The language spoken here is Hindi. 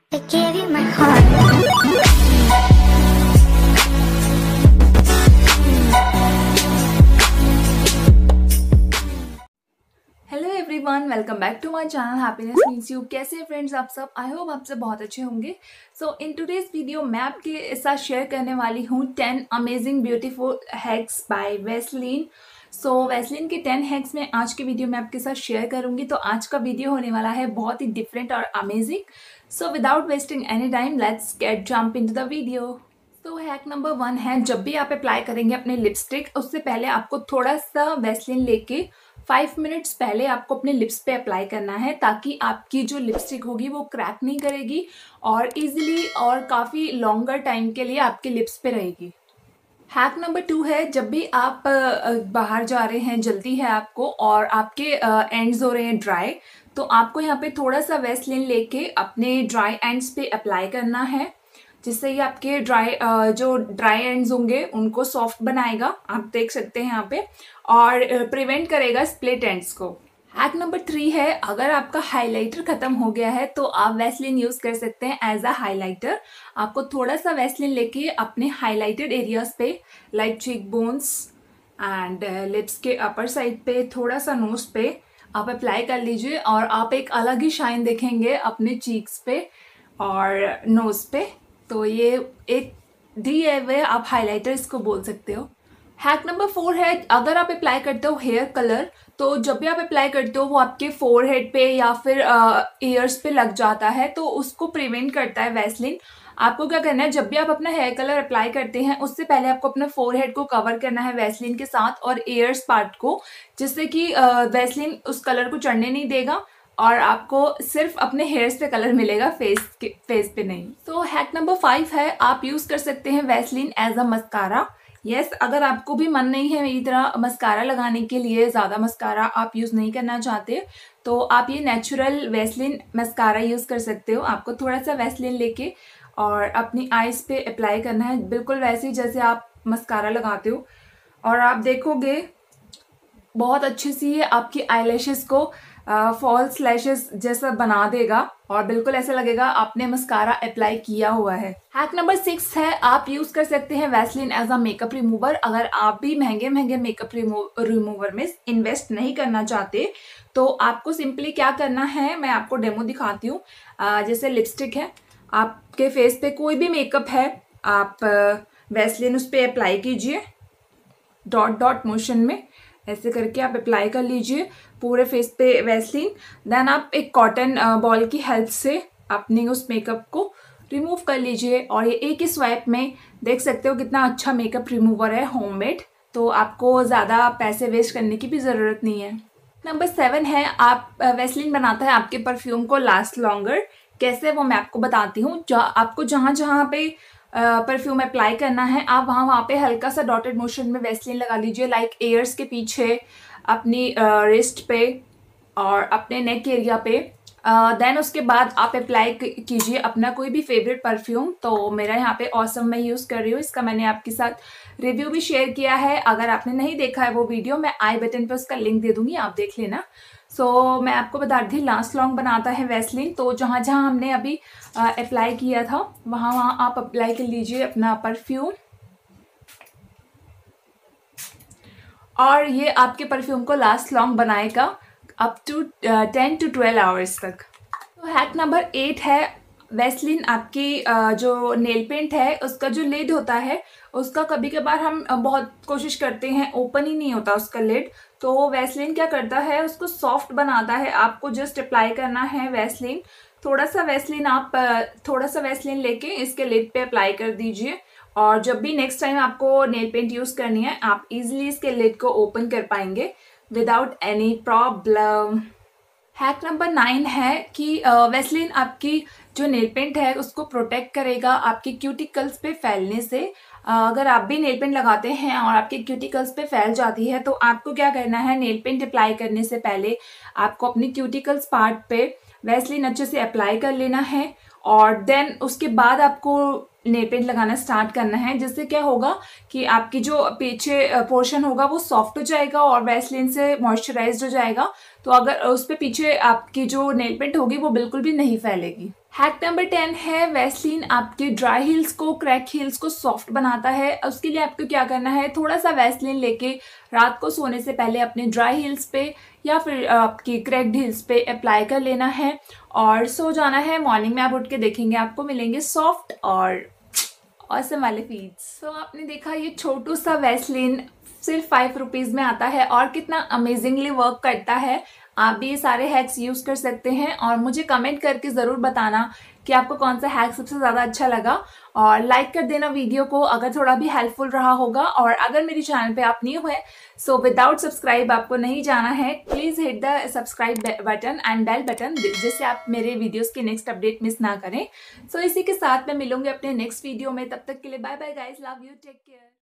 I gave you my heart. Hello everyone, welcome back to my channel happiness means you. कैसे हैं फ्रेंड्स आप सब? आई होप आप सब बहुत अच्छे होंगे। सो इन टुडेज वीडियो मैं आपके साथ शेयर करने वाली हूँ 10 amazing beautiful hacks by Vaseline. So Vaseline के 10 हैक्स में आज के वीडियो में आपके साथ शेयर करूंगी। तो आज का वीडियो होने वाला है बहुत ही डिफरेंट और amazing. So without wasting any time let's get jump into the video. तो हैक नंबर 1 है, जब भी आप अप्लाई करेंगे अपने लिपस्टिक, उससे पहले आपको थोड़ा सा वैसलीन लेके 5 मिनट्स पहले आपको अपने लिप्स पे अप्लाई करना है, ताकि आपकी जो लिपस्टिक होगी वो क्रैक नहीं करेगी और इजीली और काफ़ी लॉन्गर टाइम के लिए आपके लिप्स पे रहेगी। हैक नंबर 2 है, जब भी आप बाहर जा रहे हैं, जल्दी है आपको और आपके एंड्स हो रहे हैं ड्राई, तो आपको यहाँ पे थोड़ा सा वैसलीन लेके अपने ड्राई एंड्स पे अप्लाई करना है, जिससे ये आपके जो ड्राई एंड्स होंगे उनको सॉफ्ट बनाएगा, आप देख सकते हैं यहाँ पे, और प्रिवेंट करेगा स्प्लिट एंड्स को। हैक नंबर 3 है, अगर आपका हाइलाइटर खत्म हो गया है तो आप वैसलीन यूज कर सकते हैं एज अ हाइलाइटर। आपको थोड़ा सा वैसलीन लेके अपने हाइलाइटेड एरियाज पे, like cheek bones and lips के अपर साइड पे, थोड़ा सा नोज पे आप अप्लाई कर लीजिए और आप एक अलग ही शाइन देखेंगे अपने चीक्स पे और नोज पे। तो ये एक DIY आप हाइलाइटर इसको बोल सकते हो। हैक नंबर 4 है, अगर आप अप्लाई करते हो हेयर कलर, तो जब भी आप अप्लाई करते हो वो आपके फोरहेड पे या फिर ईयर्स पे लग जाता है, तो उसको प्रिवेंट करता है वैसलीन। आपको क्या करना है, जब भी आप अपना हेयर कलर अप्लाई करते हैं उससे पहले आपको अपना फोरहेड को कवर करना है वैसलीन के साथ और ईयर्स पार्ट को, जिससे कि वैसलीन उस कलर को चढ़ने नहीं देगा और आपको सिर्फ अपने हेयर्स पे कलर मिलेगा, फेस पे नहीं। तो हैक नंबर 5 है, आप यूज कर सकते हैं Vaseline as a mascara. Yes, अगर आपको भी मन नहीं है मेरी तरह मस्कारा लगाने के लिए, ज़्यादा मस्कारा आप यूज़ नहीं करना चाहते, तो आप ये नेचुरल वैसलीन मस्कारा यूज़ कर सकते हो। आपको थोड़ा सा वैसलीन लेके और अपनी आईज पे अप्लाई करना है, बिल्कुल वैसे ही जैसे आप मस्कारा लगाते हो, और आप देखोगे बहुत अच्छी सी ये आपकी आईलैशेस को फॉल्स लैशेस जैसा बना देगा और बिल्कुल ऐसा लगेगा आपने मस्कारा अप्लाई किया हुआ है। हैक नंबर 6 है, आप यूज कर सकते हैं Vaseline as a makeup remover. अगर आप भी महंगे महंगे मेकअप रिमूवर में इन्वेस्ट नहीं करना चाहते, तो आपको सिंपली क्या करना है, मैं आपको डेमो दिखाती हूँ। जैसे लिपस्टिक है, आपके फेस पे कोई भी मेकअप है, आप वैसलीन उस पर अप्लाई कीजिए, डॉट डॉट मोशन में ऐसे करके आप अप्लाई कर लीजिए पूरे फेस पे वैसलीन। देन आप एक कॉटन बॉल की हेल्प से अपने उस मेकअप को रिमूव कर लीजिए, और ये एक ही स्वाइप में देख सकते हो कितना अच्छा मेकअप रिमूवर है, होममेड। तो आपको ज़्यादा पैसे वेस्ट करने की भी ज़रूरत नहीं है। नंबर 7 है, आप वैसलीन बनाता है आपके परफ्यूम को लास्ट लॉन्गर। कैसे, वो मैं आपको बताती हूँ। आपको जहाँ जहाँ पे परफ्यूम अप्लाई करना है, आप वहाँ पे हल्का सा डॉटेड मोशन में वैसलीन लगा लीजिए, लाइक एयर्स के पीछे, अपनी रिस्ट पे और अपने नेक एरिया पे। देन उसके बाद आप अप्लाई कीजिए अपना कोई भी फेवरेट परफ्यूम। तो मेरा यहाँ पे ऑसम मैं यूज़ कर रही हूँ, इसका मैंने आपके साथ रिव्यू भी शेयर किया है। अगर आपने नहीं देखा है वो वीडियो, मैं आई बटन पे उसका लिंक दे दूँगी, आप देख लेना। सो मैं आपको बता रही थी, लास्ट लॉन्ग बनाता है वैसलीन। तो जहाँ जहाँ हमने अभी अप्लाई किया था वहाँ वहाँ आप अप्लाई कर लीजिए अपना परफ्यूम, और ये आपके परफ्यूम को लास्ट लॉन्ग बनाएगा अप टू 10 to 12 आवर्स तक। तो हैक नंबर 8 है, वैसलीन आपकी जो नेल पेंट है उसका जो लिड होता है, उसका कभी कभार हम बहुत कोशिश करते हैं, ओपन ही नहीं होता उसका लिड। तो वैसलीन क्या करता है, उसको सॉफ्ट बनाता है। आपको जस्ट अप्लाई करना है वैसलीन, थोड़ा सा वैसलीन लेके इसके लिड पे अप्लाई कर दीजिए, और जब भी नेक्स्ट टाइम आपको नेल पेंट यूज़ करनी है, आप इजीली इसके लिड को ओपन कर पाएंगे without any problem. Hack number 9 है कि वैसलीन आपकी जो नेल पेंट है उसको प्रोटेक्ट करेगा आपके क्यूटिकल्स पे फैलने से। अगर आप भी नेल पेंट लगाते हैं और आपके क्यूटिकल्स पे फैल जाती है, तो आपको क्या करना है, नेल पेंट अप्लाई करने से पहले आपको अपनी क्यूटिकल्स पार्ट पे वैसलीन अच्छे से अप्लाई कर लेना है, और देन उसके बाद आपको नेल पेंट लगाना स्टार्ट करना है। जिससे क्या होगा कि आपकी जो पीछे पोर्शन होगा वो सॉफ्ट हो जाएगा और वैसलीन से मॉइस्चराइज्ड हो जाएगा। तो अगर उस पे पीछे आपकी जो नेल पेंट होगी वो बिल्कुल भी नहीं फैलेगी। हैक नंबर 10 है वैसलीन आपके ड्राई हील्स को, क्रैक हील्स को सॉफ्ट बनाता है। उसके लिए आपको क्या करना है, थोड़ा सा वैसलीन लेके रात को सोने से पहले अपने ड्राई हील्स पे या फिर आपकी क्रैक्ड हील्स पे अप्लाई कर लेना है और सो जाना है। मॉर्निंग में आप उठ के देखेंगे आपको मिलेंगे सॉफ्ट और ऑसम वाले फीड्स। तो आपने देखा ये छोटू सा वैसलीन सिर्फ 5 रुपीज़ में आता है और कितना अमेजिंगली वर्क करता है। आप भी ये सारे हैक्स यूज़ कर सकते हैं और मुझे कमेंट करके ज़रूर बताना कि आपको कौन सा हैक सबसे ज़्यादा अच्छा लगा और लाइक कर देना वीडियो को अगर थोड़ा भी हेल्पफुल रहा होगा। और अगर मेरे चैनल पे आप न्यू हैं सो विदाउट सब्सक्राइब आपको नहीं जाना है, please hit the subscribe button and bell button जिससे आप मेरे वीडियोज़ की नेक्स्ट अपडेट मिस ना करें। सो इसी के साथ मैं मिलूंगी अपने नेक्स्ट वीडियो में, तब तक के लिए bye bye guys, love you, take care.